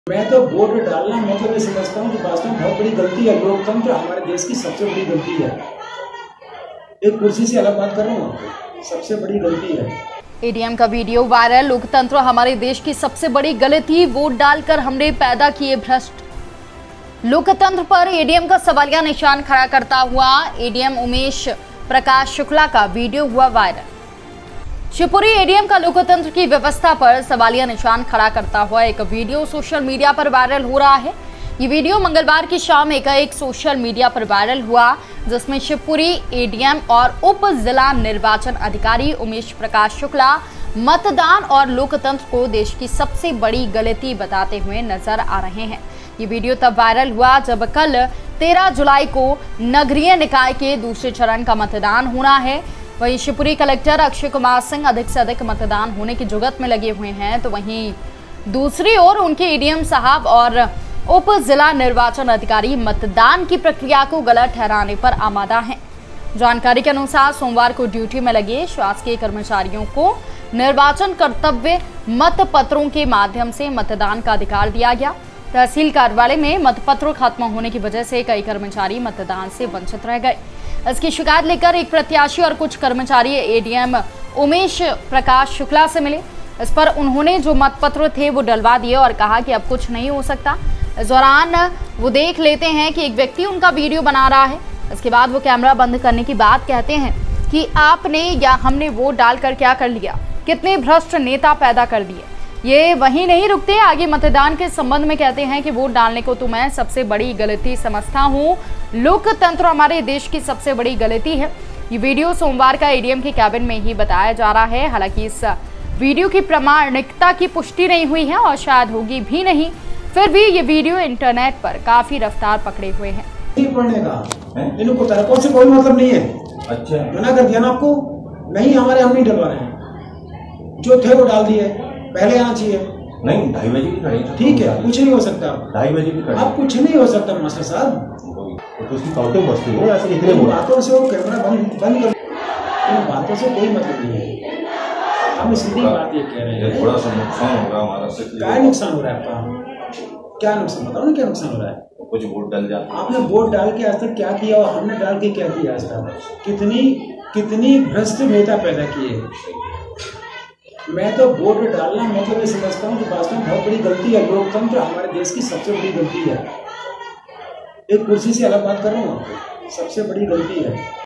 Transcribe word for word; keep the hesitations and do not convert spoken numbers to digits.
मैं तो वोट डालना मतलब ये समझता हूँ कि वास्तव में बहुत बड़ी गलती है। लोकतंत्र हमारे देश की सबसे बड़ी गलती है। एक कुर्सी से अलग बात कर रहा हूँ, सबसे बड़ी गलती है। एडीएम का वीडियो वायरल। लोकतंत्र हमारे देश की सबसे बड़ी गलती, वोट डालकर हमने पैदा किए भ्रष्ट। लोकतंत्र पर एडीएम का सवालिया निशान खड़ा करता हुआ एडीएम उमेश प्रकाश शुक्ला का वीडियो हुआ वायरल। शिवपुरी एडीएम का लोकतंत्र की व्यवस्था पर सवालिया निशान खड़ा करता हुआ एक वीडियो सोशल मीडिया पर वायरल हो रहा है। ये वीडियो मंगलवार की शाम एक, एक सोशल मीडिया पर वायरल हुआ, जिसमें शिवपुरी एडीएम और उप जिला निर्वाचन अधिकारी उमेश प्रकाश शुक्ला मतदान और लोकतंत्र को देश की सबसे बड़ी गलती बताते हुए नजर आ रहे हैं। ये वीडियो तब वायरल हुआ जब कल तेरह जुलाई को नगरीय निकाय के दूसरे चरण का मतदान होना है। वहीं शिवपुरी कलेक्टर अक्षय कुमार सिंह अधिक से अधिक मतदान होने की जुगत में लगे हुए हैं, तो वहीं दूसरी ओर उनके एडीएम साहब और उप जिला निर्वाचन अधिकारी मतदान की प्रक्रिया को गलत ठहराने पर आमादा हैं। जानकारी के अनुसार सोमवार को ड्यूटी में लगे शासकीय कर्मचारियों को निर्वाचन कर्तव्य मत पत्रों के माध्यम से मतदान का अधिकार दिया गया। तहसील कार्यालय में मतपत्र खत्म होने की वजह से कई कर्मचारी मतदान से वंचित रह गए। इसकी शिकायत लेकर एक प्रत्याशी और कुछ कर्मचारी एडीएम उमेश प्रकाश शुक्ला से मिले। इस पर उन्होंने जो मतपत्र थे वो डलवा दिए और कहा कि अब कुछ नहीं हो सकता। इस दौरान वो देख लेते हैं कि एक व्यक्ति उनका वीडियो बना रहा है। इसके बाद वो कैमरा बंद करने की बात कहते हैं कि आपने या हमने वोट डालकर क्या कर लिया, कितने भ्रष्ट नेता पैदा कर दिए। ये वहीं नहीं रुकते, आगे मतदान के संबंध में कहते हैं कि वोट डालने को तो मैं सबसे बड़ी गलती समझता हूँ। लोकतंत्र हमारे देश की सबसे बड़ी गलती है। ये वीडियो सोमवार का एडीएम के कैबिन में ही बताया जा रहा है। हालांकि इस वीडियो की प्रामाणिकता की पुष्टि नहीं हुई है और शायद होगी भी नहीं, फिर भी ये वीडियो इंटरनेट पर काफी रफ्तार पकड़े हुए हैं। पढ़ने का इनको तरकों से कोई मतलब नहीं है। अच्छा, मना कर दिया ना आपको? नहीं, हमारे हम नहीं डलवा रहे हैं, जो थे वो डाल दिए। पहले आना चाहिए। नहीं, ढाई बजे की खड़ी। ठीक है, कुछ नहीं हो सकता। ढाई बजे की खड़ी। अब कुछ नहीं हो सकता मास्टर साहब। तो उसकी काउंटिंग बस्ती है, ऐसे इतने बातों से वो कैमरा बंद बंद कर, इन बातों से कोई मतलब नहीं है। हम सीधी बात ये कह रहे हैं, थोड़ा सा नुकसान होगा हमारा। क्या नुकसान हो रहा है आपका? क्या नुकसान बताओ ना, क्या नुकसान हो रहा है? कुछ वोट डाल जाते। आपने वोट डाल के आज तक क्या किया और हमने डाल के क्या किया आज तक? कितनी कितनी भ्रष्ट नेता पैदा किए। मैं तो वोट डालना मतलब ये समझता हूँ कि वास्तव में बहुत बड़ी गलती है। लोकतंत्र हमारे देश की सबसे बड़ी गलती है। एक कुर्सी से अलग बात कर रहा हूँ, सबसे बड़ी गलती है।